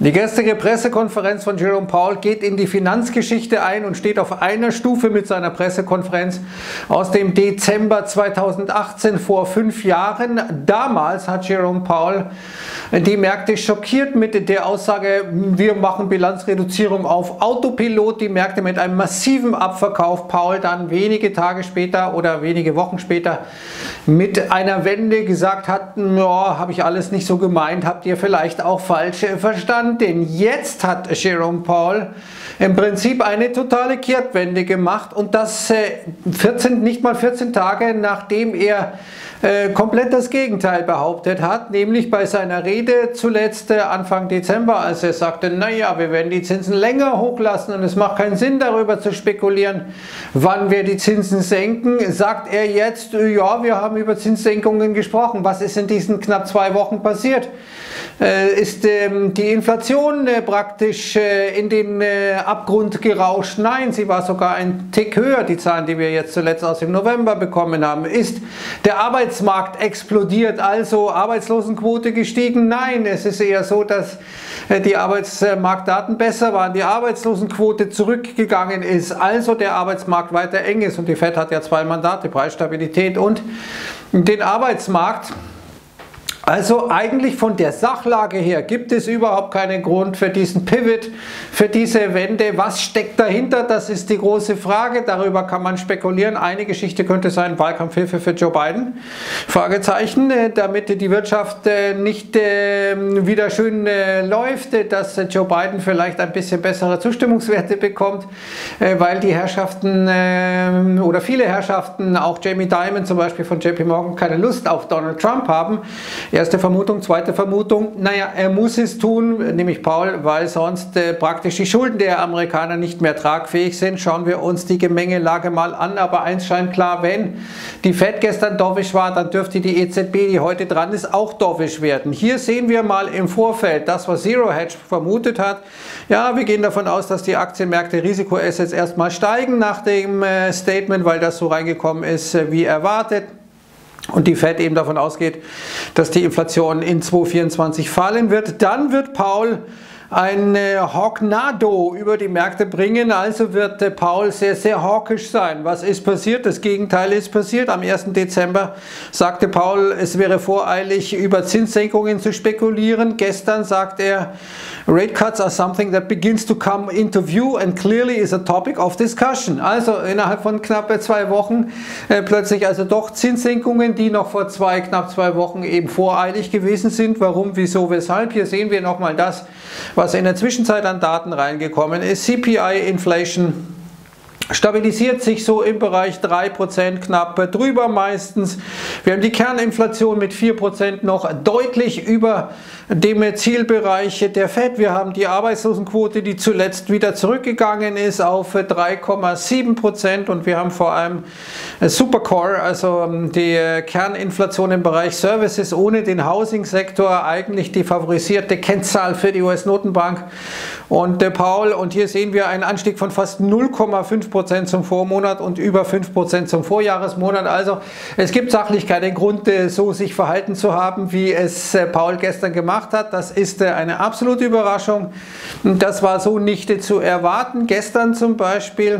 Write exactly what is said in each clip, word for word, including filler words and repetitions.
Die gestrige Pressekonferenz von Jerome Powell geht in die Finanzgeschichte ein und steht auf einer Stufe mit seiner Pressekonferenz aus dem Dezember zweitausendachtzehn vor fünf Jahren. Damals hat Jerome Powell die Märkte schockiert mit der Aussage, wir machen Bilanzreduzierung auf Autopilot, die Märkte mit einem massiven Abverkauf. Powell dann wenige Tage später oder wenige Wochen später mit einer Wende gesagt hat, ja, habe ich alles nicht so gemeint, habt ihr vielleicht auch falsch verstanden. Denn jetzt hat Jerome Powell im Prinzip eine totale Kehrtwende gemacht und das vierzehn, nicht mal vierzehn Tage nachdem er äh, komplett das Gegenteil behauptet hat, nämlich bei seiner Rede zuletzt äh, Anfang Dezember, als er sagte, naja, wir werden die Zinsen länger hochlassen und es macht keinen Sinn darüber zu spekulieren, wann wir die Zinsen senken, sagt er jetzt, ja, wir haben über Zinssenkungen gesprochen. Was ist in diesen knapp zwei Wochen passiert? Äh, ist ähm, die Inflation äh, praktisch äh, in den äh, Abgrund gerauscht? Nein, sie war sogar ein Tick höher, die Zahlen, die wir jetzt zuletzt aus dem November bekommen haben. Ist der Arbeitsmarkt explodiert, also Arbeitslosenquote gestiegen? Nein, es ist eher so, dass äh, die Arbeitsmarktdaten besser waren, die Arbeitslosenquote zurückgegangen ist, also der Arbeitsmarkt weiter eng ist und die Fed hat ja zwei Mandate, Preisstabilität und den Arbeitsmarkt. Also eigentlich von der Sachlage her gibt es überhaupt keinen Grund für diesen Pivot, für diese Wende. Was steckt dahinter? Das ist die große Frage. Darüber kann man spekulieren. Eine Geschichte könnte sein, Wahlkampfhilfe für Joe Biden. Fragezeichen, damit die Wirtschaft nicht wieder schön läuft, dass Joe Biden vielleicht ein bisschen bessere Zustimmungswerte bekommt, weil die Herrschaften oder viele Herrschaften, auch Jamie Dimon zum Beispiel von J P Morgan, keine Lust auf Donald Trump haben. Erste Vermutung, zweite Vermutung, naja, er muss es tun, nämlich Powell, weil sonst äh, praktisch die Schulden der Amerikaner nicht mehr tragfähig sind. Schauen wir uns die Gemengelage mal an, aber eins scheint klar, wenn die Fed gestern dovish war, dann dürfte die E Z B, die heute dran ist, auch dovish werden. Hier sehen wir mal im Vorfeld das, was Zero Hedge vermutet hat. Ja, wir gehen davon aus, dass die Aktienmärkte Risikoassets erstmal steigen nach dem äh, Statement, weil das so reingekommen ist, äh, wie erwartet. Und die Fed eben davon ausgeht, dass die Inflation in zweitausendvierundzwanzig fallen wird. Dann wird Powell ein äh, Hawknado über die Märkte bringen, also wird äh, Powell sehr, sehr hawkisch sein. Was ist passiert? Das Gegenteil ist passiert. Am ersten Dezember sagte Powell, es wäre voreilig, über Zinssenkungen zu spekulieren. Gestern sagt er, Rate cuts are something that begins to come into view and clearly is a topic of discussion. Also innerhalb von knapp zwei Wochen äh, plötzlich also doch Zinssenkungen, die noch vor zwei, knapp zwei Wochen eben voreilig gewesen sind. Warum, wieso, weshalb? Hier sehen wir nochmal das, was in der Zwischenzeit an Daten reingekommen ist. C P I-Inflation stabilisiert sich so im Bereich drei Prozent knapp drüber meistens. Wir haben die Kerninflation mit vier Prozent noch deutlich über dem Zielbereich der Fed. Wir haben die Arbeitslosenquote, die zuletzt wieder zurückgegangen ist auf drei Komma sieben Prozent und wir haben vor allem Supercore, also die Kerninflation im Bereich Services ohne den Housing-Sektor, eigentlich die favorisierte Kennzahl für die U S-Notenbank und Powell. Und hier sehen wir einen Anstieg von fast null Komma fünf Prozent zum Vormonat und über fünf Prozent zum Vorjahresmonat. Also es gibt sachlich keinen Grund, so sich verhalten zu haben, wie es Powell gestern gemacht hat. Das ist eine absolute Überraschung. Das war so nicht zu erwarten. Gestern zum Beispiel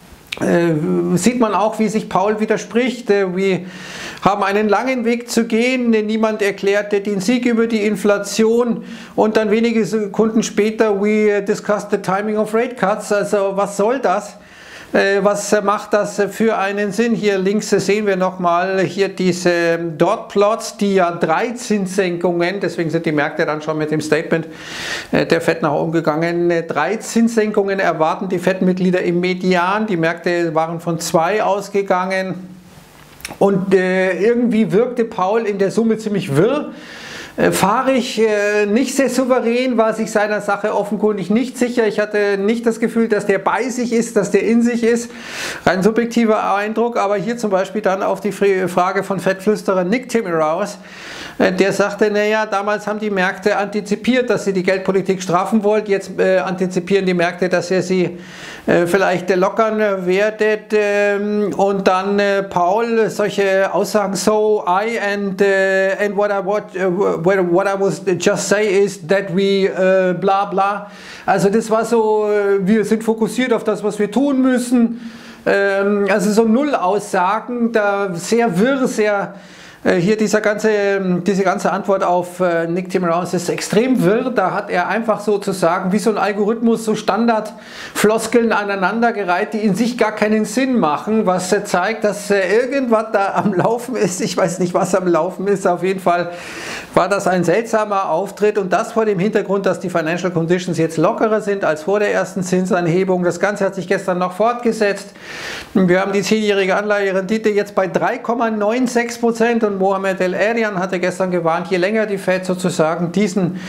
Äh, sieht man auch, wie sich Powell widerspricht. Äh, wir haben einen langen Weg zu gehen. Niemand erklärte den Sieg über die Inflation und dann wenige Sekunden später, we discussed the timing of rate cuts. Also was soll das? Was macht das für einen Sinn? Hier links sehen wir nochmal hier diese Dot-Plots, die ja drei Zinssenkungen, deswegen sind die Märkte dann schon mit dem Statement der Fed nach oben gegangen, drei Zinssenkungen erwarten die Fed-Mitglieder im Median. Die Märkte waren von zwei ausgegangen und irgendwie wirkte Powell in der Summe ziemlich wirr. Fahrig, nicht sehr souverän, war sich seiner Sache offenkundig nicht sicher. Ich hatte nicht das Gefühl, dass der bei sich ist, dass der in sich ist. Rein subjektiver Eindruck, aber hier zum Beispiel dann auf die Frage von Fed-Flüsterer Nick Timiraos Der sagte, naja, damals haben die Märkte antizipiert, dass sie die Geldpolitik straffen wollt, jetzt äh, antizipieren die Märkte, dass ihr sie äh, vielleicht äh, lockern werdet. Ähm, und dann äh, Paul solche Aussagen, so I and, uh, and what, I, what, uh, what I was just say is that we uh, bla bla. Also das war so, wir sind fokussiert auf das, was wir tun müssen. Ähm, also so Null-Aussagen, da sehr wirr, sehr... Hier dieser ganze, diese ganze Antwort auf Nick Timiraos ist extrem wirr. Da hat er einfach sozusagen wie so ein Algorithmus so Standardfloskeln aneinandergereiht, die in sich gar keinen Sinn machen, was zeigt, dass irgendwas da am Laufen ist. Ich weiß nicht, was am Laufen ist. Auf jeden Fall war das ein seltsamer Auftritt und das vor dem Hintergrund, dass die Financial Conditions jetzt lockerer sind als vor der ersten Zinsanhebung. Das Ganze hat sich gestern noch fortgesetzt. Wir haben die zehnjährige Anleiherendite jetzt bei drei Komma sechsundneunzig Prozent. Und Mohamed El-Erian hatte gestern gewarnt, je länger die Fed sozusagen diesen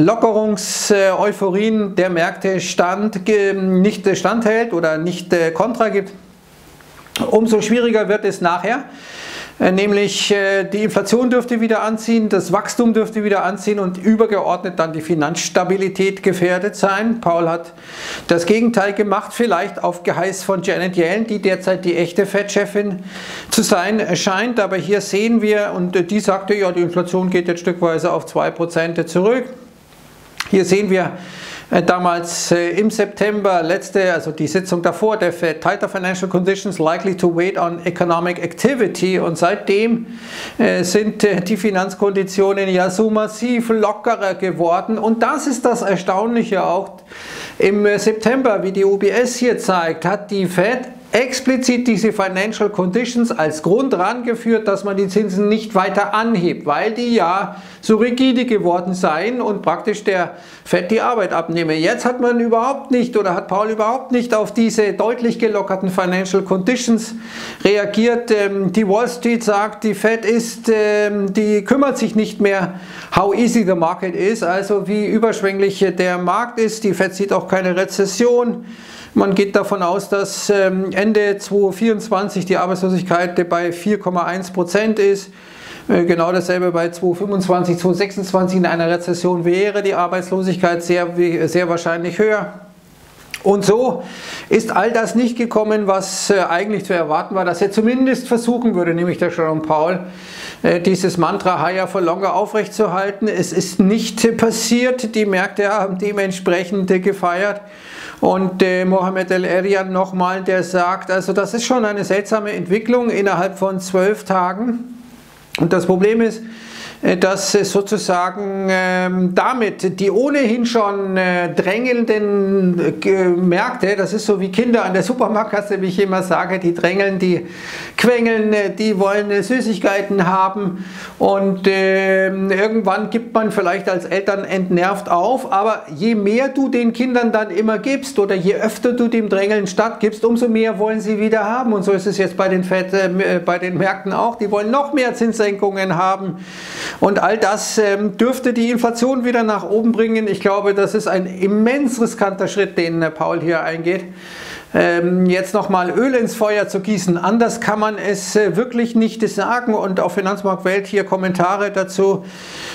Lockerungs-Euphorien der Märkte stand, nicht standhält oder nicht kontra gibt, umso schwieriger wird es nachher. Nämlich die Inflation dürfte wieder anziehen, das Wachstum dürfte wieder anziehen und übergeordnet dann die Finanzstabilität gefährdet sein. Paul hat das Gegenteil gemacht, vielleicht auf Geheiß von Janet Yellen, die derzeit die echte Fed-Chefin zu sein scheint. Aber hier sehen wir, und die sagte, ja, die Inflation geht jetzt stückweise auf zwei Prozent zurück. Hier sehen wir damals äh, im September, letzte, also die Sitzung davor, der Fed, tighter financial conditions likely to wait on economic activity, und seitdem äh, sind äh, die Finanzkonditionen ja so massiv lockerer geworden, und das ist das Erstaunliche auch. Im September, wie die U B S hier zeigt, hat die Fed explizit diese Financial Conditions als Grund rangeführt, dass man die Zinsen nicht weiter anhebt, weil die ja so rigide geworden seien und praktisch der Fed die Arbeit abnehme. Jetzt hat man überhaupt nicht oder hat Paul überhaupt nicht auf diese deutlich gelockerten Financial Conditions reagiert. Die Wall Street sagt, die Fed ist, die kümmert sich nicht mehr, how easy the market is, also wie überschwänglich der Markt ist. Die Fed sieht auch keine Rezession. Man geht davon aus, dass Ende zweitausendvierundzwanzig die Arbeitslosigkeit bei vier Komma eins Prozent ist. Genau dasselbe bei zweitausendfünfundzwanzig, zweitausendsechsundzwanzig. In einer Rezession wäre die Arbeitslosigkeit sehr, sehr wahrscheinlich höher. Und so ist all das nicht gekommen, was eigentlich zu erwarten war, dass er zumindest versuchen würde, nämlich der Jerome Powell, dieses Mantra Higher for Longer aufrechtzuerhalten. Es ist nicht passiert, die Märkte haben dementsprechend gefeiert. Und äh, Mohamed El-Erian nochmal, der sagt, also das ist schon eine seltsame Entwicklung innerhalb von zwölf Tagen. Und das Problem ist, dass sozusagen ähm, damit die ohnehin schon äh, drängelnden äh, Märkte, das ist so wie Kinder an der Supermarktkasse, wie ich immer sage, die drängeln, die quengeln, äh, die wollen äh, Süßigkeiten haben, und äh, irgendwann gibt man vielleicht als Eltern entnervt auf, aber je mehr du den Kindern dann immer gibst oder je öfter du dem Drängeln stattgibst, umso mehr wollen sie wieder haben, und so ist es jetzt bei den, Fed, äh, bei den Märkten auch, die wollen noch mehr Zinssenkungen haben. Und all das ähm, dürfte die Inflation wieder nach oben bringen. Ich glaube, das ist ein immens riskanter Schritt, den äh, Paul hier eingeht. Ähm, jetzt nochmal Öl ins Feuer zu gießen. Anders kann man es äh, wirklich nicht sagen. Und auf Finanzmarktwelt hier Kommentare dazu,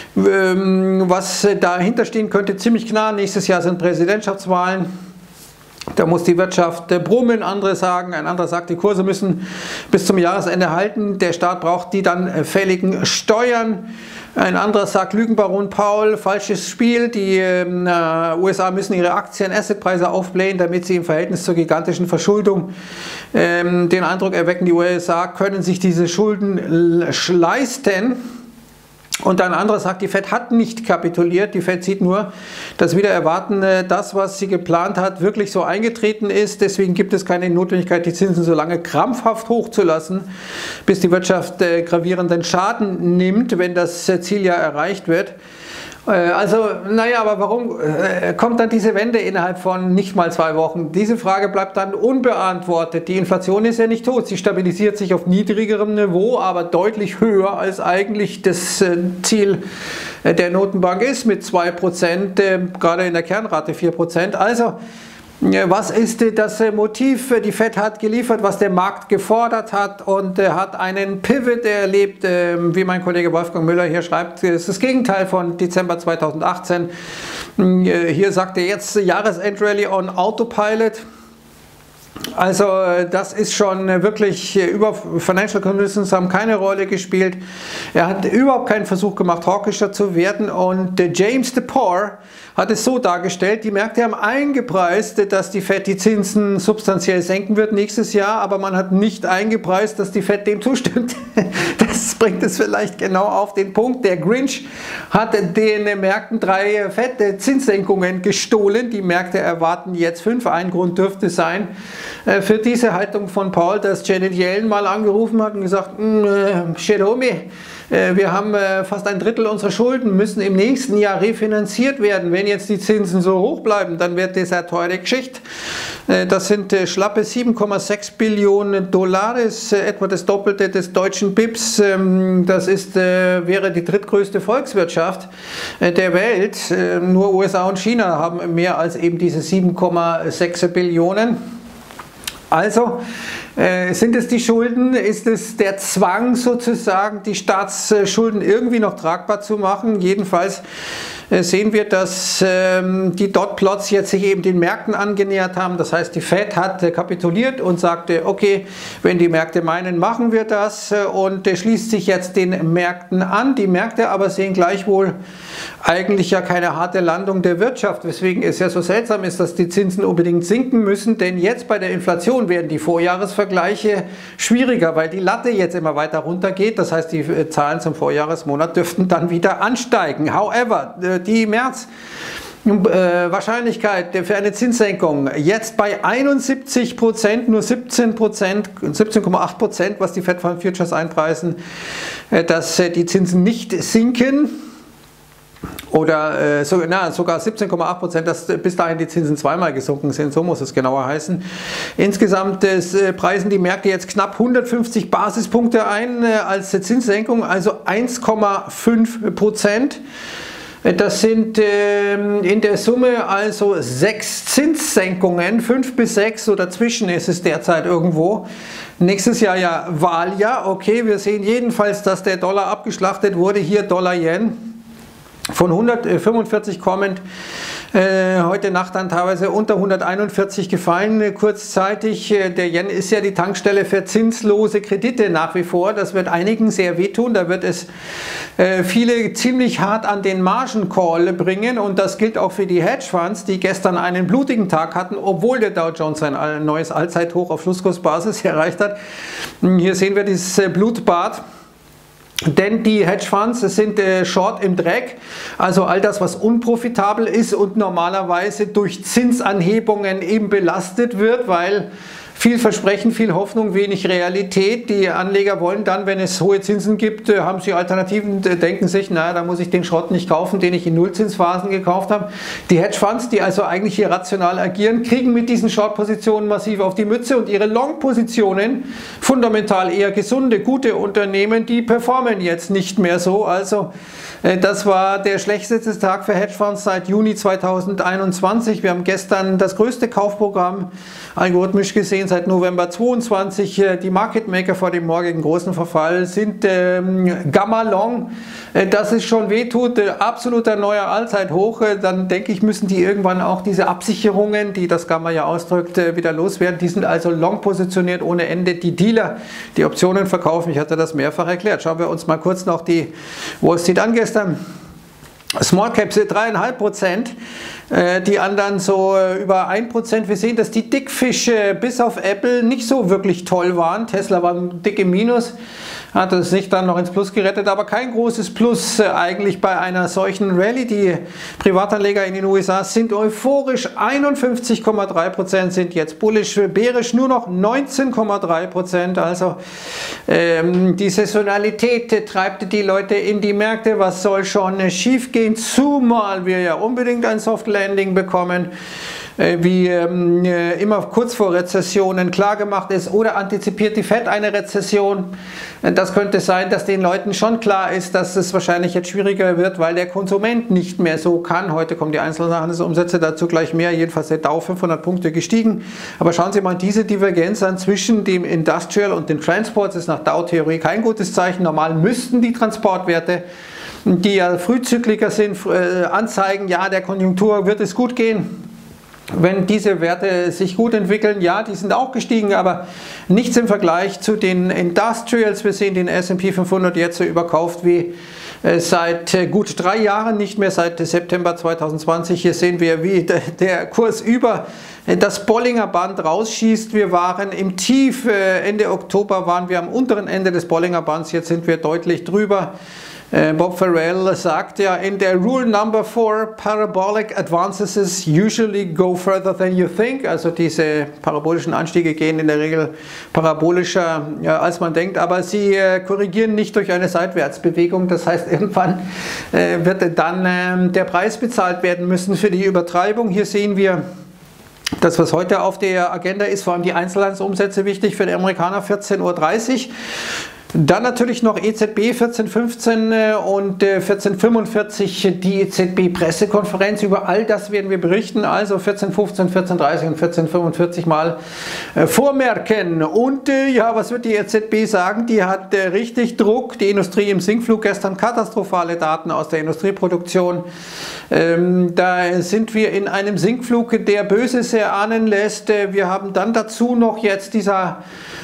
ähm, was äh, dahinter stehen könnte. Ziemlich klar, nächstes Jahr sind Präsidentschaftswahlen. Da muss die Wirtschaft brummen, andere sagen, ein anderer sagt, die Kurse müssen bis zum Jahresende halten, der Staat braucht die dann fälligen Steuern. Ein anderer sagt, Lügenbaron Paul, falsches Spiel, die äh, U S A müssen ihre Aktien-Assetpreise aufblähen, damit sie im Verhältnis zur gigantischen Verschuldung ähm, den Eindruck erwecken, die U S A können sich diese Schulden leisten. Und ein anderer sagt, die Fed hat nicht kapituliert, die Fed sieht nur, dass wieder erwarten, das, was sie geplant hat, wirklich so eingetreten ist. Deswegen gibt es keine Notwendigkeit, die Zinsen so lange krampfhaft hochzulassen, bis die Wirtschaft äh, gravierenden Schaden nimmt, wenn das Ziel ja erreicht wird. Also, naja, aber warum äh, kommt dann diese Wende innerhalb von nicht mal zwei Wochen? Diese Frage bleibt dann unbeantwortet. Die Inflation ist ja nicht tot, sie stabilisiert sich auf niedrigerem Niveau, aber deutlich höher als eigentlich das äh, Ziel äh, der Notenbank ist, mit zwei Prozent, äh, gerade in der Kernrate vier Prozent. Also, Was ist das Motiv? Die Fed hat geliefert, was der Markt gefordert hat und hat einen Pivot erlebt, wie mein Kollege Wolfgang Müller hier schreibt. Das ist das Gegenteil von Dezember zweitausendachtzehn. Hier sagt er jetzt Jahresendrally on Autopilot. Also das ist schon wirklich, über Financial Conditions haben keine Rolle gespielt. Er hat überhaupt keinen Versuch gemacht, hawkischer zu werden, und James DePore hat es so dargestellt, die Märkte haben eingepreist, dass die Fed die Zinsen substanziell senken wird nächstes Jahr, aber man hat nicht eingepreist, dass die Fed dem zustimmt. Das bringt es vielleicht genau auf den Punkt. Der Grinch hat den Märkten drei fette Zinssenkungen gestohlen. Die Märkte erwarten jetzt fünf. Ein Grund dürfte sein für diese Haltung von Paul, dass Janet Yellen mal angerufen hat und gesagt, Jerome, wir haben fast ein Drittel unserer Schulden, müssen im nächsten Jahr refinanziert werden. Wenn jetzt die Zinsen so hoch bleiben, dann wird das eine teure Geschichte. Das sind schlappe sieben Komma sechs Billionen Dollar, etwa das Doppelte des deutschen B I Ps. Das ist, wäre die drittgrößte Volkswirtschaft der Welt. Nur U S A und China haben mehr als eben diese sieben Komma sechs Billionen. Also äh, sind es die Schulden, ist es der Zwang sozusagen, die Staatsschulden irgendwie noch tragbar zu machen? Jedenfalls äh, sehen wir, dass ähm, die Dot-Plots jetzt sich eben den Märkten angenähert haben. Das heißt, die Fed hat äh, kapituliert und sagte, okay, wenn die Märkte meinen, machen wir das, äh, und äh, schließt sich jetzt den Märkten an. Die Märkte aber sehen gleichwohl eigentlich ja keine harte Landung der Wirtschaft, weswegen es ja so seltsam ist, dass die Zinsen unbedingt sinken müssen, denn jetzt bei der Inflation werden die Vorjahresvergleiche schwieriger, weil die Latte jetzt immer weiter runtergeht. Das heißt, die Zahlen zum Vorjahresmonat dürften dann wieder ansteigen. However, die März Wahrscheinlichkeit für eine Zinssenkung jetzt bei einundsiebzig Prozent, nur siebzehn Prozent, siebzehn Komma acht Prozent, was die Fed Fund Futures einpreisen, dass die Zinsen nicht sinken. Oder äh, so, na, sogar siebzehn Komma acht Prozent, dass bis dahin die Zinsen zweimal gesunken sind, so muss es genauer heißen. Insgesamt äh, preisen die Märkte jetzt knapp hundertfünfzig Basispunkte ein äh, als Zinssenkung, also eins Komma fünf Prozent. Das sind äh, in der Summe also sechs Zinssenkungen, fünf bis sechs, so dazwischen ist es derzeit irgendwo. Nächstes Jahr ja Wahljahr, okay, wir sehen jedenfalls, dass der Dollar abgeschlachtet wurde, hier Dollar-Yen. Von hundertfünfundvierzig kommend, äh, heute Nacht dann teilweise unter hunderteinundvierzig gefallen, äh, kurzzeitig. Äh, der Yen ist ja die Tankstelle für zinslose Kredite nach wie vor. Das wird einigen sehr wehtun. Da wird es äh, viele ziemlich hart an den Margin-Call bringen, und das gilt auch für die Hedgefonds, die gestern einen blutigen Tag hatten, obwohl der Dow Jones sein neues Allzeithoch auf Schlusskursbasis erreicht hat. Hier sehen wir dieses äh, Blutbad. Denn die Hedgefonds sind äh, short im Dreck, also all das, was unprofitabel ist und normalerweise durch Zinsanhebungen eben belastet wird, weil viel Versprechen, viel Hoffnung, wenig Realität. Die Anleger wollen dann, wenn es hohe Zinsen gibt, haben sie Alternativen, denken sich, naja, da muss ich den Schrott nicht kaufen, den ich in Nullzinsphasen gekauft habe. Die Hedgefonds, die also eigentlich hier rational agieren, kriegen mit diesen Short-Positionen massiv auf die Mütze, und ihre Long-Positionen, fundamental eher gesunde, gute Unternehmen, die performen jetzt nicht mehr so. Also das war der schlechteste Tag für Hedgefonds seit Juni zweitausendeinundzwanzig. Wir haben gestern das größte Kaufprogramm algorithmisch gesehen seit November zweiundzwanzig. Die Market Maker vor dem morgigen großen Verfall sind ähm, Gamma Long. Dass es schon wehtut, absoluter neuer Allzeithoch. Dann denke ich, müssen die irgendwann auch diese Absicherungen, die das Gamma ja ausdrückt, wieder loswerden. Die sind also long positioniert ohne Ende. Die Dealer, die Optionen verkaufen, ich hatte das mehrfach erklärt. Schauen wir uns mal kurz noch die Wall Street an gestern. Small Caps drei Komma fünf Prozent, die anderen so über ein Prozent. Wir sehen, dass die Dickfische bis auf Apple nicht so wirklich toll waren. Tesla war dick im Minus, hat es nicht dann noch ins Plus gerettet, aber kein großes Plus eigentlich bei einer solchen Rallye. Die Privatanleger in den U S A sind euphorisch, einundfünfzig Komma drei Prozent sind jetzt bullish, bärisch nur noch neunzehn Komma drei Prozent. Also ähm, die Saisonalität treibt die Leute in die Märkte. Was soll schon schief gehen, zumal wir ja unbedingt ein Soft Landing bekommen. wie ähm, immer kurz vor Rezessionen klargemacht ist, oder antizipiert die Fed eine Rezession? Das könnte sein, dass den Leuten schon klar ist, dass es wahrscheinlich jetzt schwieriger wird, weil der Konsument nicht mehr so kann. Heute kommen die Einzelhandelsumsätze dazu gleich mehr, jedenfalls der Dow fünfhundert Punkte gestiegen. Aber schauen Sie mal, diese Divergenz an zwischen dem Industrial und den Transports ist nach Dow-Theorie kein gutes Zeichen. Normal müssten die Transportwerte, die ja Frühzykliker sind, anzeigen, ja, der Konjunktur wird es gut gehen. Wenn diese Werte sich gut entwickeln, ja, die sind auch gestiegen, aber nichts im Vergleich zu den Industrials. Wir sehen den S und P fünfhundert jetzt so überkauft wie seit gut drei Jahren, nicht mehr seit September zweitausendzwanzig. Hier sehen wir, wie der Kurs über das Bollinger Band rausschießt. Wir waren im Tief, Ende Oktober waren wir am unteren Ende des Bollinger Bands, jetzt sind wir deutlich drüber. Bob Farrell sagt ja in der Rule Number four, Parabolic Advances usually go further than you think. Also diese parabolischen Anstiege gehen in der Regel parabolischer, ja, als man denkt, aber sie äh, korrigieren nicht durch eine Seitwärtsbewegung. Das heißt, irgendwann äh, wird dann äh, der Preis bezahlt werden müssen für die Übertreibung. Hier sehen wir das, was heute auf der Agenda ist, vor allem die Einzelhandelsumsätze wichtig für die Amerikaner, vierzehn Uhr dreißig. Dann natürlich noch E Z B vierzehn fünfzehn und vierzehn fünfundvierzig die E Z B-Pressekonferenz. Über all das werden wir berichten, also vierzehn fünfzehn, vierzehn dreißig und vierzehn fünfundvierzig mal vormerken. Und ja, was wird die E Z B sagen? Die hat richtig Druck. Die Industrie im Sinkflug, gestern katastrophale Daten aus der Industrieproduktion. Ähm, da sind wir in einem Sinkflug, der Böses erahnen lässt. Wir haben dann dazu noch jetzt dieser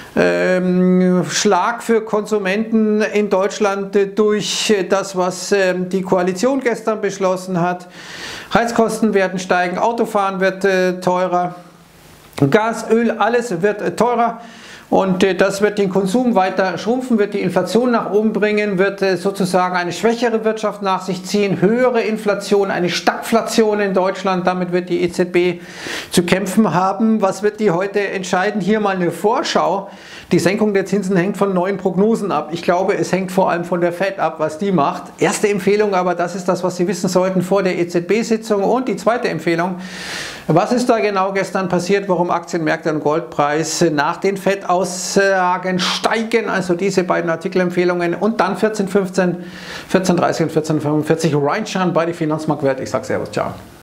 Ähm, Schlag für Konsumenten in Deutschland durch das, was ähm, die Koalition gestern beschlossen hat. Heizkosten werden steigen, Autofahren wird äh, teurer, Gas, Öl, alles wird äh, teurer. Und äh, das wird den Konsum weiter schrumpfen, wird die Inflation nach oben bringen, wird äh, sozusagen eine schwächere Wirtschaft nach sich ziehen, höhere Inflation, eine Stagflation in Deutschland. Damit wird die E Z B zu kämpfen haben. Was wird die heute entscheiden? Hier mal eine Vorschau. Die Senkung der Zinsen hängt von neuen Prognosen ab. Ich glaube, es hängt vor allem von der Fed ab, was die macht. Erste Empfehlung, aber das ist das, was Sie wissen sollten vor der E Z B-Sitzung. Und die zweite Empfehlung, was ist da genau gestern passiert, warum Aktienmärkte und Goldpreis nach den Fed-Aussagen steigen? Also diese beiden Artikelempfehlungen. Und dann vierzehn fünfzehn, vierzehn dreißig und vierzehn fünfundvierzig Reinschauen bei die Finanzmarktwerte. Ich sage Servus, ciao.